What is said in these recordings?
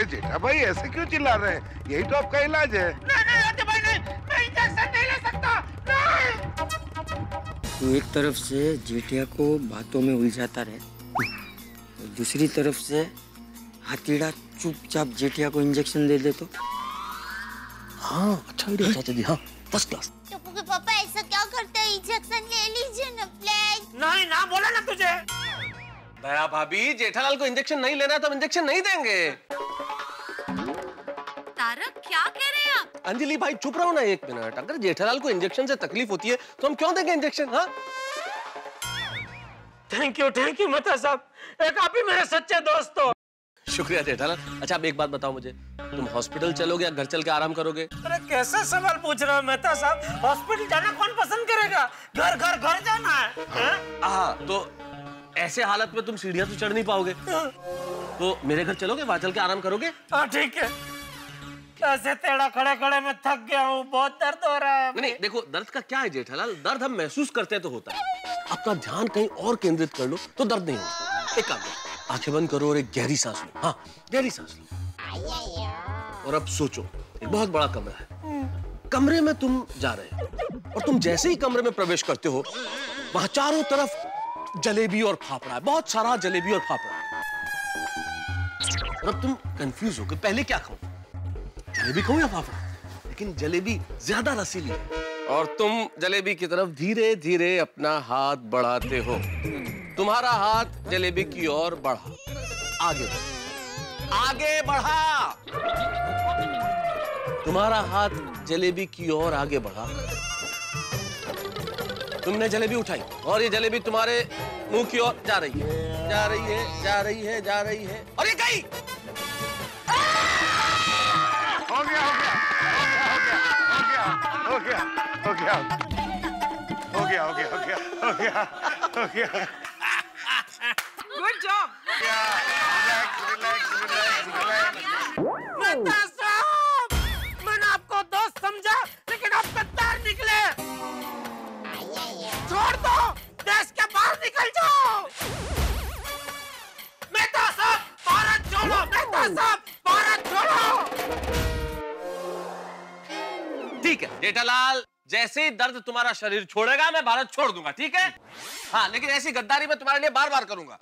अरे जेठा भाई ऐसे क्यों चिल्ला रहे हैं? यही तो आपका इलाज है। नहीं भाई नहीं, मैं इंजेक्शन नहीं ले सकता। नहीं। तू एक तरफ से जेठिया को बातों में उलझाता रहे, दूसरी तरफ से हाथीड़ा चुपचाप जेठिया को इंजेक्शन दे दे तो। हाँ अच्छा आइडिया चाचा जी, हाँ फर्स्ट क्लास। टप्पू के पापा ऐसा क्या करते हैं? इंजेक्शन ले लीजिए ना प्लीज। नहीं ना बोला ना तुझे। दया भाभी, जेठालाल को इंजेक्शन नहीं लेना है तो हम इंजेक्शन नहीं देंगे। तारक क्या कह रहे हैं आप? अंजलि भाई चुप रहो ना एक मिनट। अगर जेठालाल को इंजेक्शन से तकलीफ होती है तो हम क्यों देंगे इंजेक्शन? हाँ थैंक यू मेहता साहब, एक आप ही मेरे सच्चे दोस्त हो। शुक्रिया जेठालाल। अच्छा आप एक बात बताओ मुझे, तुम हॉस्पिटल चलोगे या घर चल के आराम करोगे? अरे कैसे सवाल पूछ रहे हो मेहता साहब? हॉस्पिटल जाना कौन पसंद करेगा? घर जाना है। हाँ तो ऐसे हालत में तुम सीढ़ियां तो चढ़ नहीं पाओगे, तो मेरे घर चलोगे, वहां चल के आराम करोगे? हाँ ठीक है। कैसे तेड़ा खड़े में थक गया हूँ, बहुत दर्द हो रहा है। नहीं देखो, दर्द का क्या है जेठालाल, दर्द हम महसूस करते हैं तो होता है। अपना ध्यान कहीं और केंद्रित कर लो तो दर्द नहीं होता। एक काम करो, आंखें बंद करो और एक गहरी सांस लो। हाँ गहरी सांस लो। और अब सोचो, एक बहुत बड़ा कमरा है, कमरे में तुम जा रहे हो और तुम जैसे ही कमरे में प्रवेश करते हो वहां चारों तरफ जलेबी और फाफड़ा है, बहुत सारा जलेबी और फाफड़ा। और अब तुम कंफ्यूज हो कि पहले क्या खाऊं, जलेबी खाऊं या फाफड़ा? लेकिन जलेबी ज्यादा रसीली है और तुम जलेबी की तरफ धीरे धीरे अपना हाथ बढ़ाते हो। तुम्हारा हाथ जलेबी की ओर बढ़ा, आगे बढ़ा। तुम्हारा हाथ जलेबी की ओर आगे बढ़ा। तुमने जलेबी उठाई और ये जलेबी तुम्हारे मुंह की ओर जा रही है, जा रही है, जा रही है, जा रही है और ये गई। हो गया गुड जॉब। मैंने आपको दोस्त समझा लेकिन आप गद्दार निकले। छोड़ दो, देश के बाहर निकल जाओ। मेहता साहब भारत छोड़ो, मेहता साहब भारत छोड़ो। ठीक है जेठालाल, जैसे ही दर्द तुम्हारा शरीर छोड़ेगा मैं भारत छोड़ दूंगा, ठीक है? हाँ लेकिन ऐसी गद्दारी मैं तुम्हारे लिए बार बार करूंगा।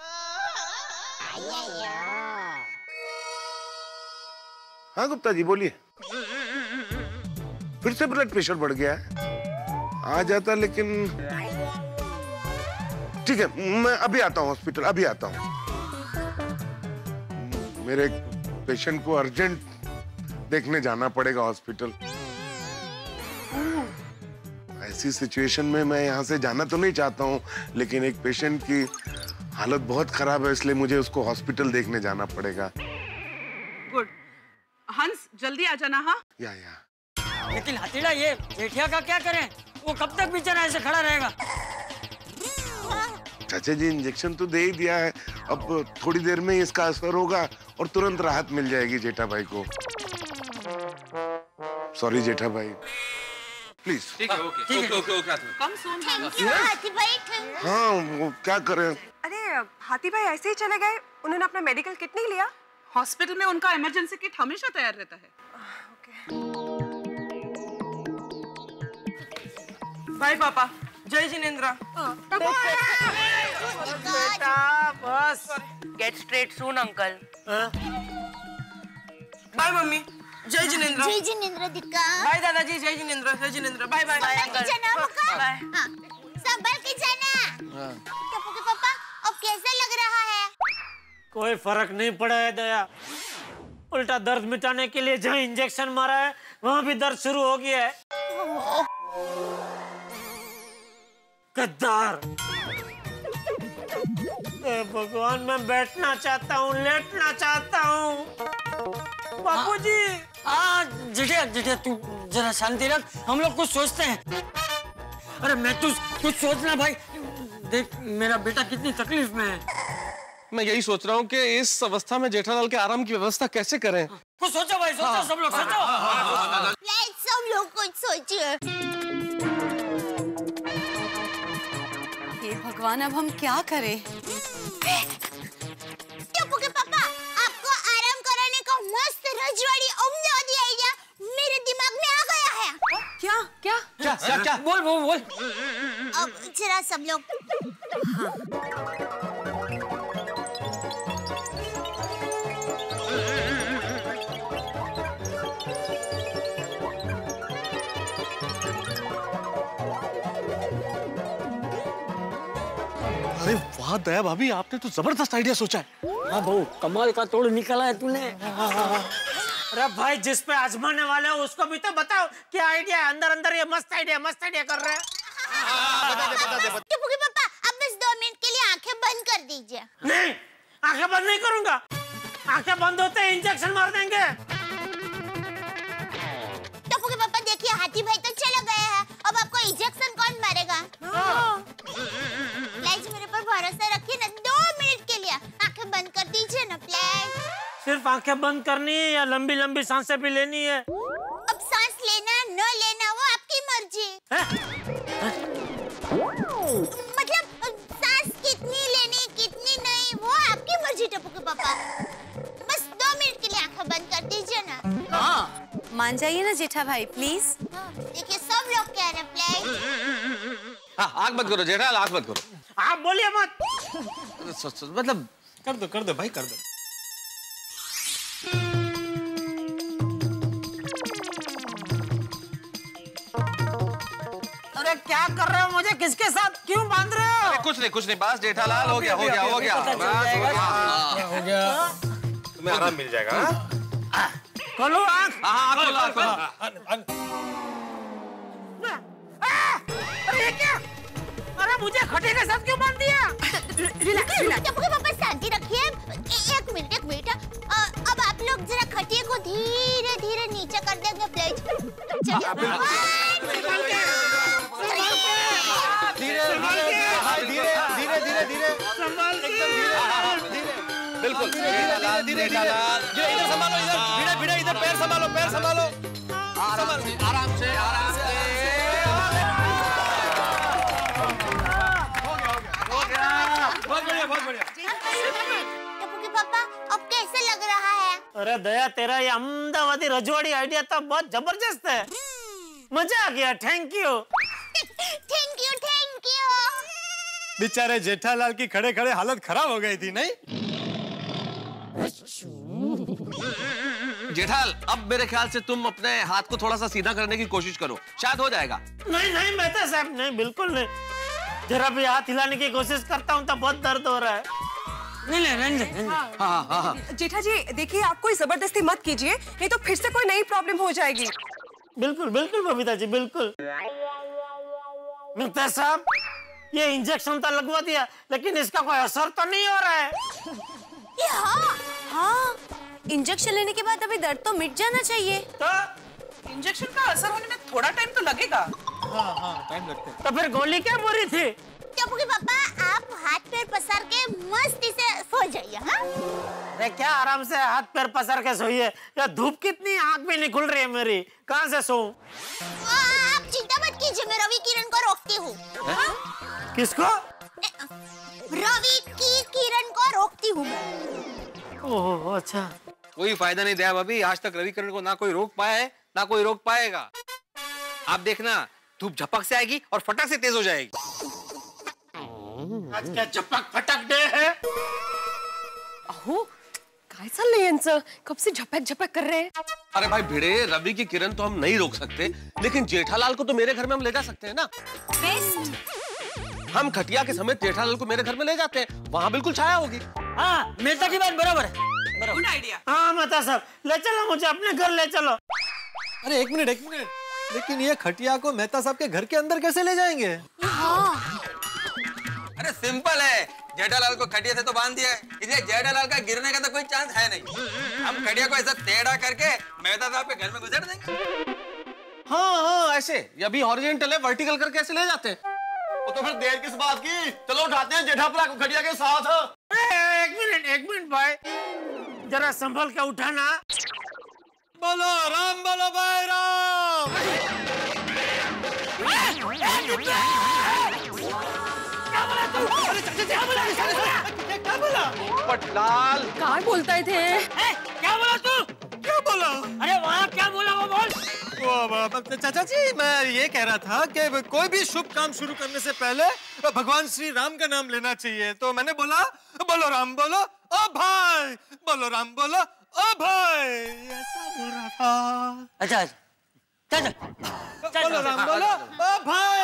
हाँ गुप्ता जी बोलिए। फिर से ब्लड प्रेशर बढ़ गया है? आ जाता लेकिन ठीक है, मैं अभी आता हूँ हॉस्पिटल, अभी आता हूँ। मेरे पेशेंट को अर्जेंट देखने जाना पड़ेगा हॉस्पिटल। ऐसी सिचुएशन में मैं यहाँ से जाना तो नहीं चाहता हूँ, लेकिन एक पेशेंट की हालत बहुत खराब है, इसलिए मुझे उसको हॉस्पिटल देखने जाना पड़ेगा। गुड। हंस जल्दी आ जाना। हाँ या लेकिन हथीड़ा ये जेठिया का क्या करें? वो कब तक बेचारा ऐसे खड़ा रहेगा? चाचा जी इंजेक्शन तो दे ही दिया है, अब थोड़ी देर में इसका असर होगा और तुरंत राहत मिल जाएगी जेठा भाई को। सॉरी जेठा भाई, प्लीज। ठीक है, ओके। कम सुन। थैंक यू हाथी भाई। हाँ वो क्या करें? अरे हाथी भाई ऐसे ही चले गए, उन्होंने अपना मेडिकल किट नहीं लिया? हॉस्पिटल में उनका इमरजेंसी किट हमेशा तैयार रहता है। बाय पापा। जय जिनेंद्र। बेटा बस get straight soon uncle. Bye mummy. जय जिनेंद्र। जय जिनेंद्र दिक्का। बाय दादाजी। जय जिनेंद्र। Bye bye uncle. जाना होगा। बाय। हाँ, संभल के जाना। टप्पू के पापा अब कैसा लग रहा है? कोई फर्क नहीं पड़ा है दया, उल्टा दर्द मिटाने के लिए जहाँ इंजेक्शन मारा है वहाँ भी दर्द शुरू हो गया है। गद्दार। भगवान मैं बैठना चाहता हूँ, लेटना चाहता हूँ। बापूजी। जेठिया तू जरा शांति रख, हम लोग कुछ सोचते हैं। अरे मैं तू कुछ सोचना भाई, देख मेरा बेटा कितनी तकलीफ में है। मैं यही सोच रहा हूँ कि इस अवस्था में जेठालाल के आराम की व्यवस्था कैसे करें। कुछ सोचो भाई, सोचो सब लोग सोचो। सब लोग कुछ सोचिए। हे भगवान अब हम क्या करें? टप्पू के पापा आपको आराम कराने का मस्त क्या बोल बोल बोल। अब जरा सब लोग अरे वाह दया भाभी, आपने तो जबरदस्त आइडिया सोचा है। हाँ बहू, कमाल का तोड़ निकाला है तूने। अरे भाई, जिस पे आजमाने वाले हो उसको भी तो बताओ क्या आइडिया है। अंदर अंदर ये मस्त आइडिया कर रहे हैं। टप्पू के पापा, अब बस 2 मिनट के लिए आंखें बंद कर दीजिए। नहीं, आंखें बंद नहीं करूंगा। आंखें बंद होते ही इंजेक्शन मार देंगे। टप्पू के पापा देखिए, हाथी भाई तो चला गया है, अब आपको इंजेक्शन कौन मारेगा? प्लीज मेरे पर भरोसा रखिए ना, 2 मिनट के लिए आंखें बंद कर दीजिए ना प्लीज। सिर्फ आंखें बंद करनी है या लंबी लंबी सांसें भी लेनी है? अब सांस लेना न लेना वो आपकी मर्जी। मतलब सांस कितनी लेनी कितनी नहीं वो आपकी मर्जी टप्पू के पापा। बस 2 मिनट के लिए आंखें बंद कर दीजिए ना। हाँ, मान जाइए ना जेठा भाई प्लीज। देखिए सब लोग कह रहे हैं प्लीज। हाँ, आंख बंद करो जेठालाल, आंख बंद करो। आप बोलिए मत। मतलब कर दो भाई, कर दो। अरे क्या कर रहे हो? मुझे किसके साथ क्यों बांध रहे हो? अरे कुछ नहीं, बस जेठालाल हो गया। तुम्हें आराम मिल जाएगा। खोलो आँख। अरे ये क्या? अरे मुझे खटे के साथ क्यों बांध दिया? टप्पू के पापा शांति रखिए। एक मिनट। अब आप लोग जरा खटिया को धीरे धीरे नीचे कर देंगे प्लीज। धीरे बिल्कुल धीरे इधर संभालो, इधर पैर संभालो आराम से बहुत बढ़िया। टप्पू के पापा अब कैसे लग रहा है? अरे दया, तेरा ये अहमदाबादी रजवाड़ी आइडिया तो बहुत जबरदस्त है। मजा आ गया। Thank you. बेचारे जेठालाल की खड़े खड़े हालत खराब हो गई थी नहीं? जेठाल, अब मेरे ख्याल से तुम अपने हाथ को थोड़ा सा सीधा करने की कोशिश करो, शायद हो जाएगा। नहीं मेहता साहब, नहीं, बिल्कुल नहीं। जरा भी हाथ हिलाने की कोशिश करता हूँ तो बहुत दर्द हो रहा है। नहीं। हाँ। जेठा जी देखिए, आप कोई जबरदस्ती मत कीजिए, नहीं तो फिर से कोई नई प्रॉब्लम हो जाएगी। बिल्कुल बबीता जी, बिल्कुल। मेहता साहब, ये इंजेक्शन तो लगवा दिया लेकिन इसका कोई असर तो नहीं हो रहा है। हाँ, इंजेक्शन लेने के बाद अभी दर्द तो मिट जाना चाहिए। तो इंजेक्शन का असर होने में थोड़ा टाइम तो लगेगा। हाँ, टाइम लगता है। तो फिर गोली क्या बुरी थी? टप्पू के पापा आप हाथ पैर पसार के मस्ती से सो जाइए। हाँ? अरे क्या आराम से हाथ पैर पसार के सोइए? या धूप कितनी, आंख भी नहीं खुल रही है मेरी, कहाँ से सोऊं? आप चिंता मत कीजिए, मैं रवि किरण को रोकती हूँ। किसको? रवि की किरण को रोकती हूँ मैं। ओह अच्छा। कोई फायदा नहीं दया भाभी, आज तक रवि किरण को ना कोई रोक पाया है ना कोई रोक पाएगा। आप देखना, धूप झपक से आएगी और फटक से तेज हो जाएगी। आज क्या झपक फटक डे है? अहो, काय चाललंय यांचं? कब से झपक कर रहे हैं? अरे भाई भिड़े, रवि की किरण तो हम नहीं रोक सकते, लेकिन जेठालाल को तो मेरे घर में हम ले जा सकते हैं ना। हम खटिया के समेत जेठालाल को मेरे घर में ले जाते हैं, वहाँ बिल्कुल छाया होगी। हाँ, मेहता की बात बराबर है। Good idea. हाँ मेहता साहब, ले चलो मुझे अपने घर ले चलो। अरे एक मिनट, लेकिन ये खटिया को मेहता साहब के घर के अंदर कैसे ले जाएंगे? अरे सिंपल है, जेठालाल को खटिया से तो बांध दिया है, इसलिए जेठालाल का गिरने का तो कोई चांस है नहीं। हम खटिया को ऐसा टेढ़ा करके मेहता साहब के घर में गुजर देंगे। हाँ, ऐसे। अभी हॉरिजॉन्टल है, वर्टिकल करके ऐसे ले जाते हैं। तो फिर देर किस बात की? चलो उठाते हैं जेठापरा को खटिया के साथ। एक मिनट भाई, जरा संभल के उठाना। बोलो राम, बोलो भाई राम। क्या बोला? पटलाल, काय बोलताय थे? क्या बोला तू? क्या बोला? अरे वहाँ क्या बोला वो बोल। वो चाचा जी मैं ये कह रहा था कि कोई भी शुभ काम शुरू करने से पहले भगवान श्री राम का नाम लेना चाहिए, तो मैंने बोला बोलो राम बोलो ओ भाई, बोलो राम बोलो ओ भाई, ऐसा बोल रहा था। अच्छा चाचा बोलो राम बोलो ओ भाई,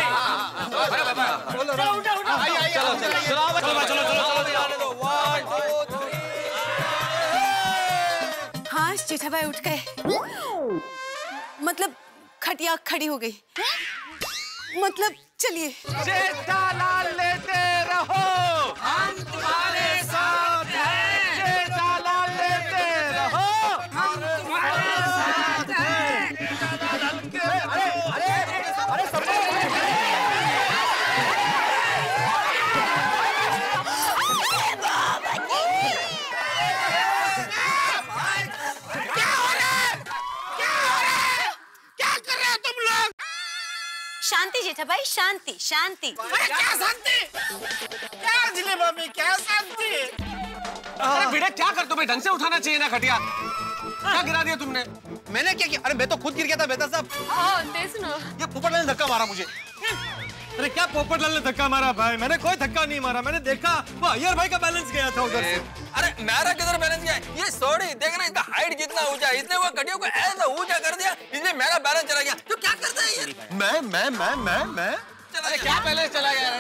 बोलो राम। हाँ जेठाभाई उठ गए, मतलब खटिया खड़ी हो गई, मतलब चलिए। जेठालाल लेते रहो, हम तुम्हारे साथ हैं। जेठालाल लेते रहो, हम तुम्हारे साथ हैं। अरे शांति जेठाभाई, शांति शांति। अरे क्या शांति, क्या जिले भाभी, क्या शांति। अरे बेटा क्या कर, तुम्हें ढंग से उठाना चाहिए ना खटिया, क्या गिरा दिया तुमने? मैंने क्या किया? अरे मैं तो खुद गिर गया था बेटा साहब। ये पोपटलाल ने धक्का मारा मुझे। अरे क्या पोपटलाल ने धक्का मारा भाई, मैंने कोई धक्का नहीं मारा, मैंने देखा वो अय्यर भाई का बैलेंस गया था उधर से। अरे मेरा किधर बैलेंस गया? ये सॉरी देखना, इसका हाइट कितना ऊंचा है, इसने वो खटिया को ऐसा ऊंचा कर दिया, इसलिए मेरा बैलेंस चला गया। तो क्या करता है ये? मैं अरे क्या बैलेंस चला गया?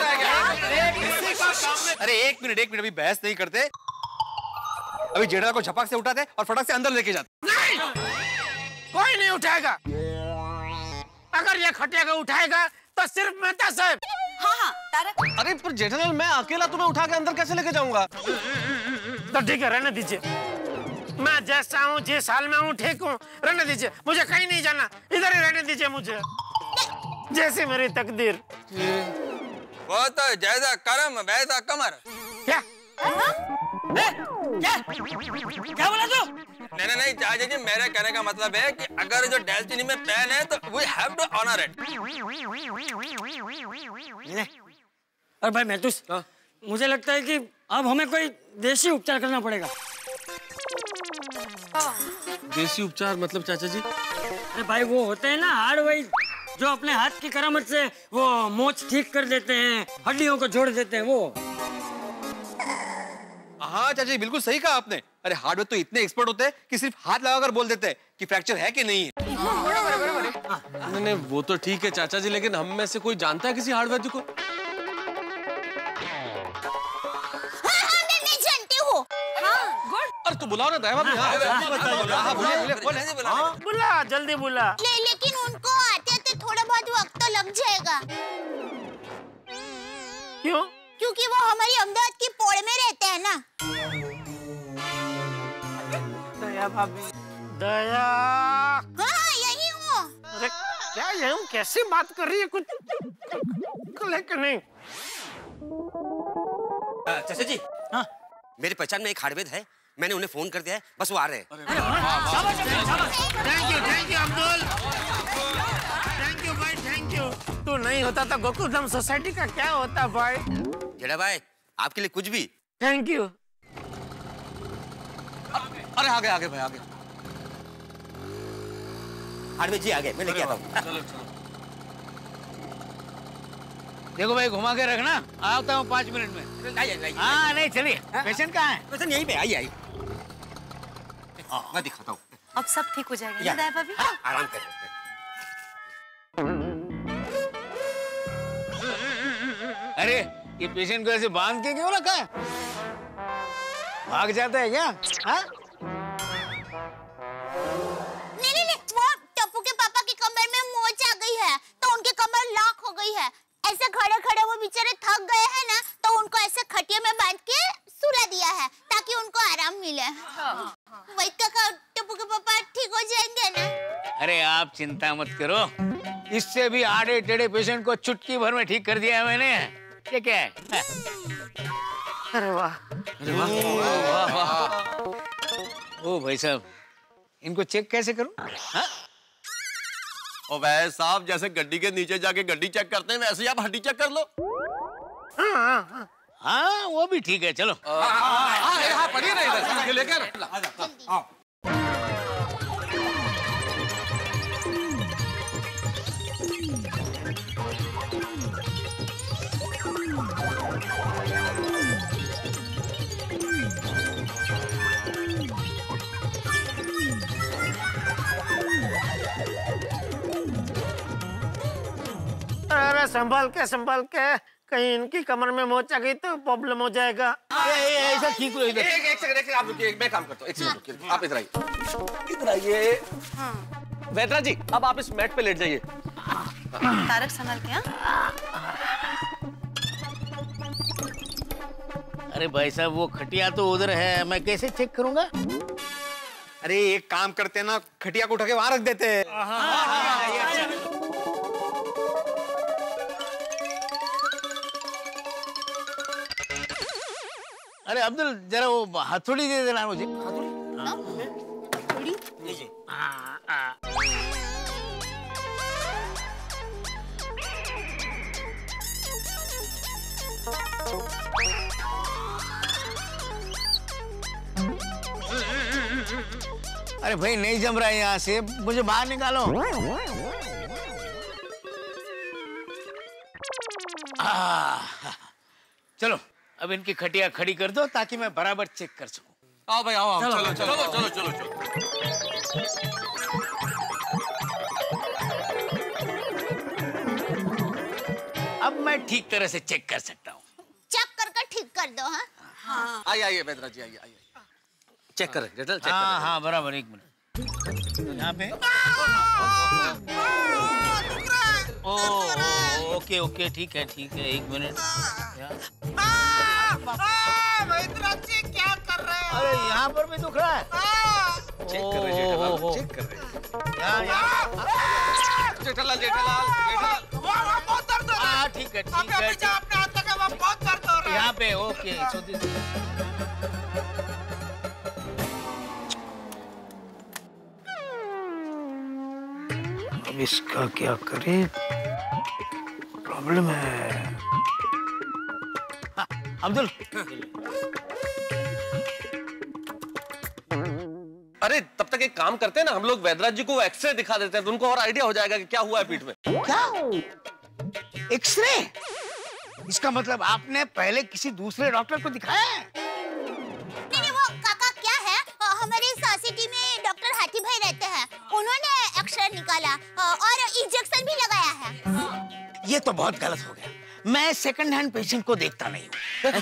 अरे एक मिनट अभी बहस नहीं करते, अभी जेठालाल को झपक से उठाते और फटक से अंदर लेके जाते। नहीं, कोई नहीं उठाएगा। अगर ये खटिया को उठाएगा तो सिर्फ मेहता साहब। हाँ तारक। अरे पर जेठालाल मैं अकेला तुम्हें उठा के अंदर कैसे लेके जाऊंगा? तो ठीक है, रहने दीजिए, मैं जैसा हूँ जिस हाल में हूँ ठीक हूँ, रहने दीजिए, मुझे कहीं नहीं जाना, इधर ही रहने दीजिए मुझे, जैसी मेरी तकदीर। वो तो जैसा कर्म वैसा कमर। क्या क्या बोला तू? नहीं चाचा जी, मेरे कहने का मतलब है कि अगर जो डेस्टिनी में प्लान है तो we have to honour it. और भाई महतूस, मुझे लगता है कि अब हमें कोई देसी उपचार करना पड़ेगा। देसी उपचार मतलब चाचा जी? अरे भाई वो होते हैं ना हार्डवेयर, जो अपने हाथ की करामत से वो मोच ठीक कर देते हैं, हड्डियों को जोड़ देते हैं वो। हाँ चाचा जी बिल्कुल सही कहा आपने। अरे हार्डवेयर तो इतने एक्सपर्ट होते हैं कि सिर्फ हाथ लगाकर बोल देते हैं कि फ्रैक्चर है कि नहीं है। नहीं वो तो ठीक है चाचा जी, लेकिन हम में से कोई जानता है किसी हार्डवेयर को? मैं नहीं जानती हूँ। अरे तो बुलाओ ना दया भाभी। बुला, जल्दी बुला। लेकिन उनको आते थोड़ा बहुत वक्त तो लग जाएगा। क्यों? क्योंकि वो हमारी अहमदाबाद की पोड़ में रहते हैं ना। दया भाभी, दया। हाँ यही हूँ। अरे क्या ये हूँ, कैसी बात कर रही है, कुछ लेकर नहीं। चाचा जी, हाँ मेरे पहचान में एक हार्डवेयर है, मैंने उन्हें फोन कर दिया है, बस वो आ रहे हैं। Thank you Abdul, thank you भाई, थैंक यू। तू नहीं होता तो गोकुलधाम सोसाइटी का क्या होता भाई। जेठा भाई आपके लिए कुछ भी। Thank you. अरे आगे भाई आगे। हार्डवेयर जी आ गए, मैं लेके आता हूँ। चलो। देखो भाई घुमा के रखना, आता हूँ 5 मिनट में। हाँ नहीं चलिए, पेशेंट कहाँ है? पेशेंट यहीं पे, आई। मैं दिखाता हूँ। अब सब ठीक हो जाएगा ना दया भाभी? आराम कर। अरे ये पेशेंट को ऐसे बांध के क्यों रखा है? भाग जाता है क्या? हाँ? नहीं, वो टप्पू के पापा की कमर में मोच आ गई है, तो उनकी कमर लॉक हो गई है। ऐसे खड़े खड़े वो बेचारे थक गए हैं ना, तो उनको ऐसे खटिया में बांध के सुला दिया है ताकि उनको आराम मिले। वही काका, टप्पू के पापा ठीक हो जाएंगे ना? अरे आप चिंता मत करो, इससे भी आड़े टेढ़े पेशेंट को चुटकी भर में ठीक कर दिया है मैंने। ये क्या है? अरे वाह, अरे वाह। ओ भाई साहब, इनको चेक कैसे करूं? हाँ? ओ भाई साहब, जैसे गड्डी के नीचे जाके गड्डी चेक करते हैं वैसे ही आप हड्डी चेक कर लो। हाँ वो भी ठीक है, चलो। हाँ पढ़िए ना इधर लेकर। संभाल के कहीं इनकी कमर में मोच आ गई तो प्रॉब्लम हो जाएगा। ऐसा ठीक है। एक सेकंड आप रुकिए, मैं काम करता हूँ। एक सेकंड रुकिए, आप इधर आइए, इधर आइए। वेदरा जी, अब आप इस मैट पे लेट जाइए। तारक संभाल के। अरे भाई साहब, वो खटिया तो उधर है, मैं कैसे चेक करूंगा? अरे एक काम करते हैं ना, खटिया को उठा के वहां रख देते हैं। अरे अब्दुल, जरा वो हथौड़ी दे देना मुझे। हथौड़ी? लीजिए। अरे भाई नहीं जम रहा है यहाँ से, मुझे बाहर निकालो। चलो अब इनकी खटिया खड़ी कर दो ताकि मैं बराबर चेक कर सकूं। आओ भाई आओ, चलो, चलो। अब मैं ठीक तरह से चेक कर सकता हूँ। चेक कर ठीक कर दो। हाँ आइए वेदरा जी, आइए। चेक करें जेठल, चेक हाँ करें। हाँ बराबर, एक मिनट यहाँ पे। ओके ठीक है, एक मिनट। क्या कर रहे हैं? अरे यहाँ पर भी दुख रहा है। चेक कर रहे जेठालाल, चेक कर रहे। जेठालाल बहुत दर्द हो रहा है। ठीक है। आपने हाथ लगा, वहाँ बहुत दर्द हो रहा है। यहाँ पे ओके। अब इसका क्या करें, प्रॉब्लम है। अब्दुल, अरे तब तक एक काम करते हैं ना, हम लोग वैद्यराज जी को एक्सरे दिखा देते हैं तो उनको और आइडिया हो जाएगा कि क्या हुआ है पीठ में। क्या एक्सरे? इसका मतलब आपने पहले किसी दूसरे डॉक्टर को दिखाया है? नहीं, वो काका क्या है, हमारी सोसाइटी में डॉक्टर हाथी भाई रहते हैं, उन्होंने एक्सरे निकाला और इंजेक्शन भी लगाया है। ये तो बहुत गलत हो गया। मैं सेकंड हैंड पेशेंट को देखता नहीं हूँ।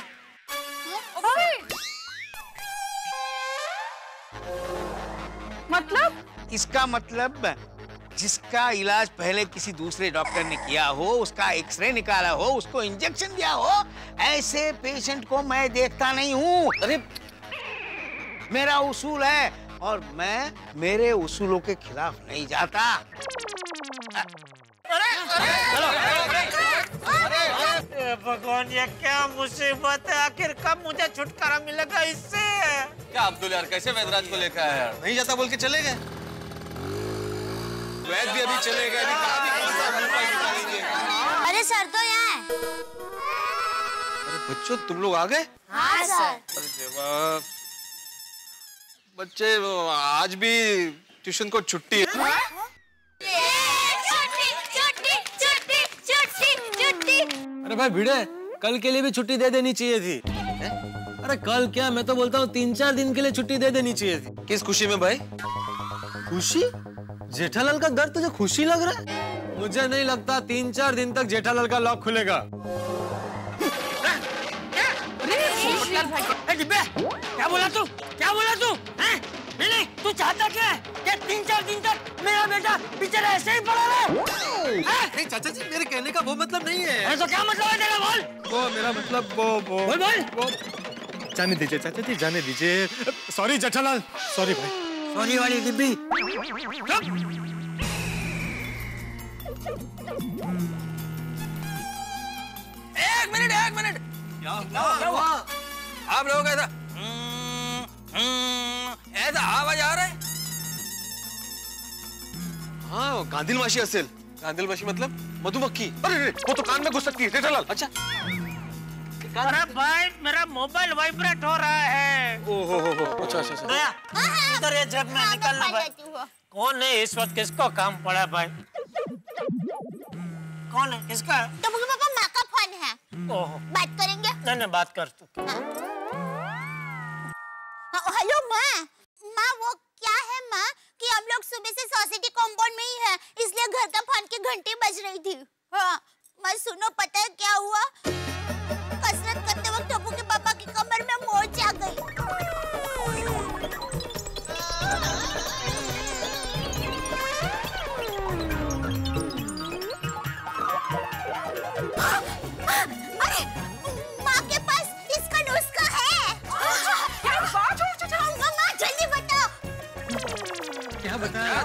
मतलब? इसका मतलब जिसका इलाज पहले किसी दूसरे डॉक्टर ने किया हो, उसका एक्सरे निकाला हो, उसको इंजेक्शन दिया हो, ऐसे पेशेंट को मैं देखता नहीं हूँ। अरे मेरा उसूल है और मैं मेरे उसूलों के खिलाफ नहीं जाता। भगवान, ये क्या मुसीबत है? आखिर कब मुझे छुटकारा मिलेगा इससे? क्या अब्दुल यार, कैसे वैद्यराज को लेकर आया यार? नहीं जाता बोल के चले गए। वैद्य भी अभी चले गए। अरे सर तो यहाँ है। अरे बच्चों, तुम लोग आ गए? हाँ सर। अरे देवा, बच्चे आज भी ट्यूशन को छुट्टी है। अरे भाई भिड़े, कल के लिए भी छुट्टी दे देनी चाहिए थी। अरे कल क्या, मैं तो बोलता हूँ 3-4 दिन के लिए छुट्टी दे देनी चाहिए थी। किस खुशी में भाई? खुशी? जेठालाल का घर तुझे खुशी लग रहा है? मुझे नहीं लगता 3-4 दिन तक जेठालाल का लॉक खुलेगा। क्या बोला तू? नहीं, तू चाहता क्या है? क्या 3-4 दिन तक मेरा बेटा बेचारा ऐसे ही पड़ा रहे? नहीं चाचा जी, मेरे कहने का वो मतलब नहीं है। तो क्या मतलब है तेरा? बोल। वो मेरा मतलब वो जाने दीजिए चाचा जी, जाने दीजिए। सॉरी जेठालाल, सॉरी भाई। सॉरी वाली डिब्बी। एक मिनट। क्या हुआ? आप लोग ऐसा आवाज आ रहा है? हाँ, गांधीलमाशी असेल। गांधीलमाशी मतलब मधुमक्खी। अरे वो तो कान में घुस सकती है जेठालाल। अच्छा। अरे भाई, मेरा मोबाइल वाइब्रेट हो रहा है। ओहो अच्छा। दया, इधर ये जेब में निकलना भाई। कौन है इस वक्त? किसको काम पड़ा भाई? कौन है? किसका? तो मुझे पापा माँ का फोन है। ओहो, बात करेंगे? नहीं बात कर तू। हेलो माँ, वो क्या है माँ कि हम लोग सुबह से सोसाइटी कंपाउंड में ही है, इसलिए घर का फोन की घंटी बज रही थी। हाँ, मैं सुनो, पता है क्या हुआ? कसरत करते वक्त टप्पू के पापा की कमर में मोच आ गई। अरे माँ के पास इसका नुस्खा है। माँ जल्दी बताओ। क्या बताया?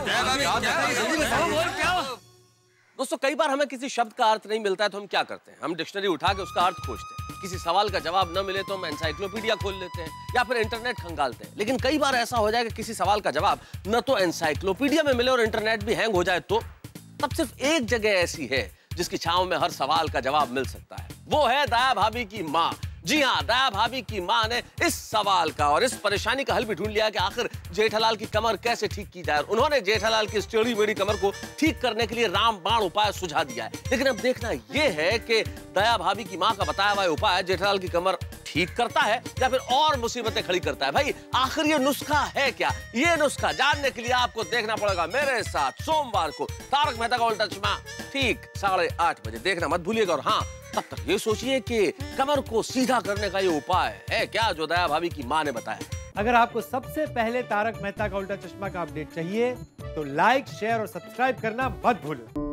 दोस्तों, कई बार हमें किसी शब्द का अर्थ नहीं मिलता है तो हम क्या करते हैं? हम डिक्शनरी उठा के उसका अर्थ खोजते हैं। किसी सवाल का जवाब न मिले तो हम एनसाइक्लोपीडिया खोल लेते हैं या फिर इंटरनेट खंगालते हैं। लेकिन कई बार ऐसा हो जाए कि किसी सवाल का जवाब न तो एनसाइक्लोपीडिया में मिले और इंटरनेट भी हैंग हो जाए तो तब सिर्फ एक जगह ऐसी है जिसकी छांव में हर सवाल का जवाब मिल सकता है। वो है दया भाभी की माँ। जी हाँ, दया भाभी की माँ ने इस सवाल का और इस परेशानी का हल भी ढूंढ लिया कि आखिर जेठालाल की कमर कैसे ठीक की जाए। उन्होंने जेठालाल की टेढ़ी मेढ़ी कमर को ठीक करने के लिए रामबाण उपाय सुझा दिया है। लेकिन अब देखना यह है कि दया भाभी की माँ का बताया हुआ उपाय जेठालाल की कमर ठीक करता है या फिर और मुसीबतें खड़ी करता है। भाई आखिर ये नुस्खा है क्या? ये नुस्खा जानने के लिए आपको देखना पड़ेगा मेरे साथ सोमवार को तारक मेहता का उल्टा चश्मा ठीक 8:30 बजे। देखना मत भूलिएगा। और हाँ, तब तक ये सोचिए कि कमर को सीधा करने का ये उपाय है क्या जो दया भाभी की माँ ने बताया। अगर आपको सबसे पहले तारक मेहता का उल्टा चश्मा का अपडेट चाहिए तो लाइक, शेयर और सब्सक्राइब करना मत भूलो।